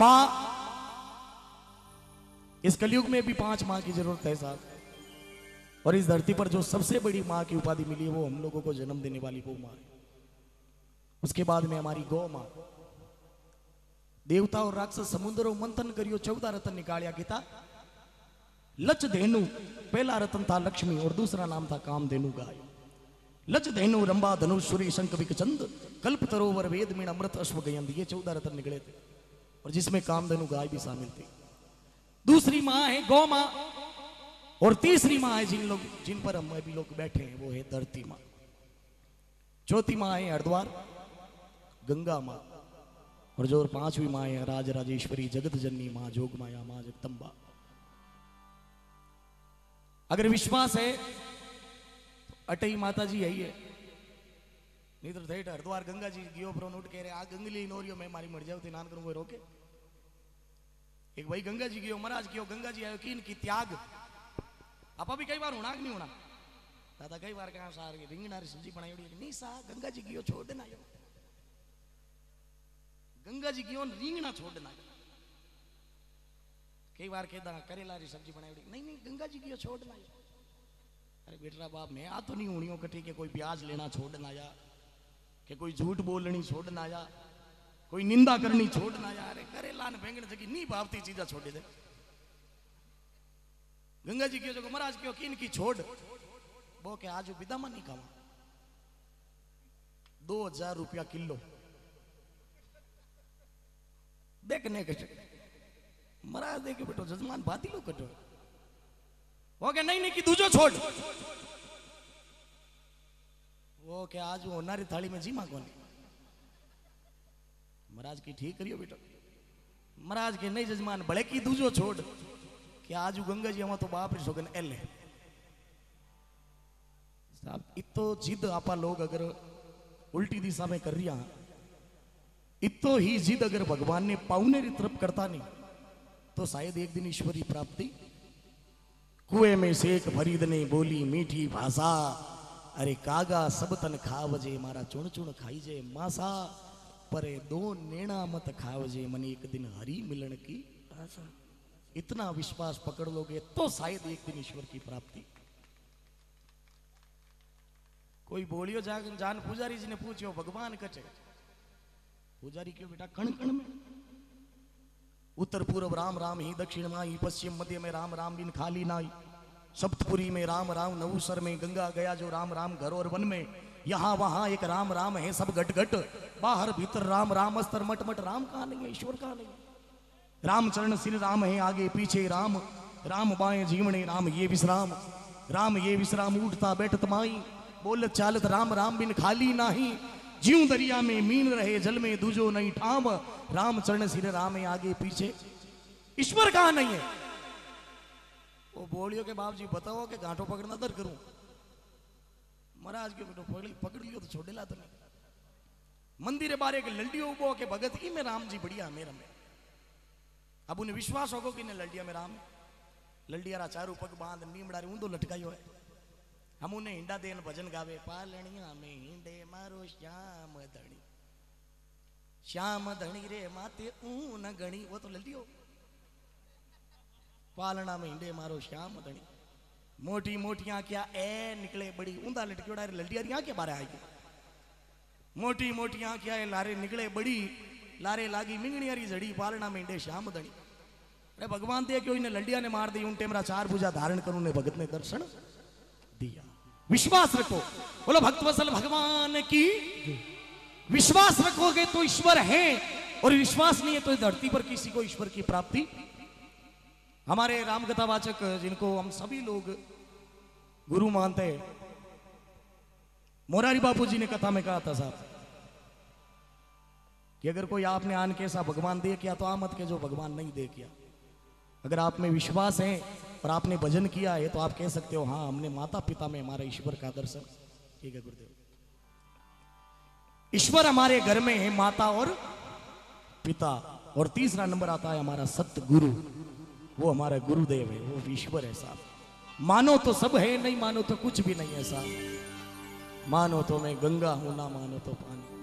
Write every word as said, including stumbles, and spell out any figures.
मां, इस कलयुग में भी पांच मां की जरूरत है साहब। और इस धरती पर जो सबसे बड़ी मां की उपाधि मिली है वो हम लोगों को जन्म देने वाली वो मां है। उसके बाद में हमारी गौ मां। देवता और राक्षस समुद्रों मंथन करियो, चौदह रतन निकालिया गीता। लच धेनु पहला रतन था लक्ष्मी और दूसरा नाम था कामधेनु गाय। लच धेनु रंबा धनुष सूर्य शंख विकचंद कल्प तरोवर वेद मीण अमृत अश्व गयंद, ये चौदह रतन निकले थे और जिसमें कामधेनु गाय भी शामिल थी। दूसरी मां है गौ मां और तीसरी मां है जिन लोग जिन पर हम अभी लोग बैठे हैं वो है धरती मां। चौथी मां है हरिद्वार गंगा मां और जो पांचवी मां है राज राजेश्वरी जगत जननी मां जोग माया मां जगदम्बा। अगर विश्वास है तो अटई माता जी यही है। नहीं तो ठेठ हरिद्वार गंगा जी गियो प्रो नोट कह रहे आ गंगली नोरियो मैं मारी मर जाऊं थे नान करूं कोई रोके। एक भाई गंगा जी गियो महाराज गियो गंगा जी आयो कीन की त्याग। आपा भी कई बार होना कि नहीं होना दादा कई बार कहा सार रिंगनारी सब्जी बनाई नहीं सा गंगा जी गियो छोड़ देना यो गंगा जी गियो रिंगना छोड़ देना। कई बार कहता करेला री सब्जी बनाई नहीं नहीं गंगा जी गियो छोड़ देना। अरे बेटा बाप मैं आ तो नहीं उड़ियों कटी के कोई प्याज लेना छोड़ना या कि कोई झूठ बोलनी छोड़ना या कोई निंदा करनी छोड़ना या। अरे करेला ने बैंगन जगी नहीं भावती चीजा छोड़ दे। गंगा जी क्यों जो महाराज क्यों किन की छोड़ वो के आज विदा में नहीं खावा दो हजार रुपया किलो देखने के महाराज देखे बेटो जजमान बाती लो कटो वो के नहीं नहीं की दूजो छोड़ वो के आज वो नारी थाली में जीमा कौन महाराज की ठीक करियो बेटो। महाराज के नहीं जजमान बड़े की दूजो छोड़ कि आज गंगा जी हम तो बाप री सोगन एल है साहब। इतो जिद आपा लोग अगर उल्टी दिशा में कर रिया इतो ही जिद अगर भगवान ने पाउने री तरफ करता नहीं तो शायद एक दिन ईश्वरी प्राप्ति। कुएं में सेक फरीद ने बोली मीठी भाषा अरे कागा सब तन खावजे मारा चुण चुण खाईजे मासा परे दो नेणा मत खावजे मन एक दिन हरी मिलन की आशा। इतना विश्वास पकड़ लोगे तो शायद एक दिन ईश्वर की प्राप्ति। कोई बोलियो जान जान पुजारी जी ने पूछो भगवान कटे पुजारी क्यों बेटा कण कण में उत्तर पूर्व राम राम ही दक्षिण माई पश्चिम मध्य में राम राम बिन खाली नाई सप्तपुरी में राम राम नवसर में गंगा गया जो राम राम घर और वन में यहाँ वहां एक राम राम है सब घट घट बाहर भीतर राम राम अस्तर मट मट राम कहा नहीं है ईश्वर कहा नहीं। रामचरण श्री राम है आगे पीछे राम राम बाएं जीवने राम ये विश्राम राम ये विश्राम उठता बैठत माई बोलत चालत राम राम बिन खाली नाही जीव दरिया में मीन रहे जल में दूजो नहीं ठाम रामचरण श्री राम है आगे पीछे ईश्वर कहा नहीं है। वो बोलियो के बाप जी बताओ कि घाटो पकड़ना दर करूं महाराज के बेटो पकड़ पकड़ लियो तो छोड़े ला तो नहीं। मंदिर बारे के लल्डियो उबो के भगत ही में राम जी बढ़िया मेरा में अब उन्हें विश्वास होगो कि ने लल्डिया में राम लल्डिया चारू पग बांध नीमड़ा रे ऊंधो लटकायो है। हम उन्हें हिंडा देन भजन गावे पालणिया में हिंडे मारो श्याम धणी श्याम धणी रे माते ऊन गणी वो तो लल्डियो पालना में हिंडे मारो श्याम धणी मोटी मोटियां क्या ए निकले बड़ी ऊंधा लटकियोड़ा रे लल्डिया री आंखें बारे आई मोटी मोटियां क्या है लारे निकले बड़ी लारे लागी मिंगणिया री जड़ी पालना में हिंडे श्याम धणी। अरे भगवान दे क्यों इन्हें लल्डिया ने मार दी उन टेमरा चार भुजा धारण करूं ने भगत ने दर्शन दिया। विश्वास रखो बोलो भक्त वत्सल भगवान की विश्वास रखोगे तो ईश्वर है और विश्वास नहीं है तो धरती पर किसी को ईश्वर की प्राप्ति। हमारे रामकथावाचक जिनको हम सभी लोग गुरु मानते हैं मोरारी बापू जी ने कथा में कहा था साहब कि अगर कोई आपने आन के ऐसा भगवान दे किया तो आ मत के जो भगवान नहीं दे किया। अगर आप में विश्वास है और आपने भजन किया है तो आप कह सकते हो हाँ हमने माता पिता में हमारा ईश्वर का दर्शन। ठीक है गुरुदेव। ईश्वर हमारे घर में है माता और पिता और तीसरा नंबर आता है हमारा सतगुरु वो हमारा गुरुदेव है वो ईश्वर है साहब। मानो तो सब है नहीं मानो तो कुछ भी नहीं है साहब। मानो तो मैं गंगा हूं ना मानो तो पानी